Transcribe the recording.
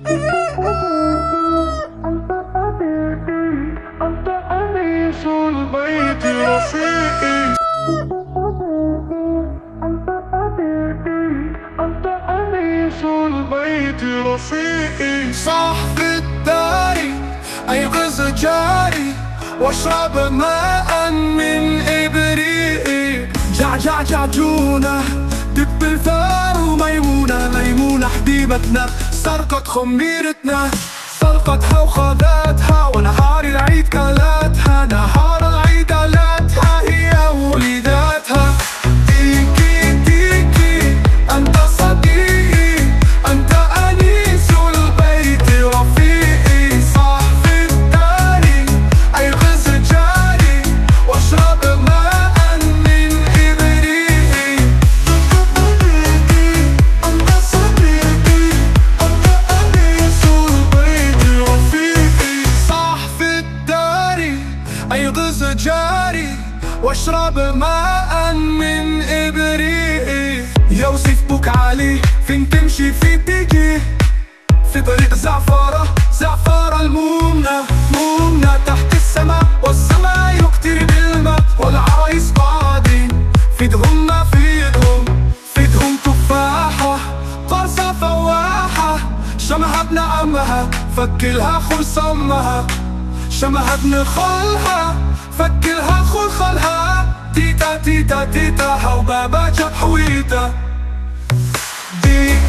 أنت أنيس البيت رفيقي. أنت أنيس البيت رفيقي. صاحب الداري أيقظ جاري واشرب ماء من إبريقي. جعجع جعجونة دب الثار وميمونة، ميمونة حبيبتنا سرقت خميرتنا، سرقتها وخذتها ونهار العيد كلتها، نهار العيد كلتها هي ووليداتها. ديكي ديكي أنت صديقي، أنت أنيس البيت رفيقي. صاحب الداري أيقظ جاري واشرب ماء من إبريقي. أنت صديقي، أنت أنيس البيت رفيقي. صاحب الداري أيغز جاري واشرب ماء من إبريقي. يوسف بوك علي فين تمشي في تيجي، في طريق زعفرة زعفرة المومنة، مومنة تحت السماء والسماء يقترب الماء، والعرايس قاعدين في ايدهم ما في ايدهم، في ايدهم تفاحة قرصة فواحة. شمها ابن عمها فكلها خلص امها، شمها ابن خالها فكلها خل خالها. تيتا تيتا تيتا هاو بابا جاب حويتا.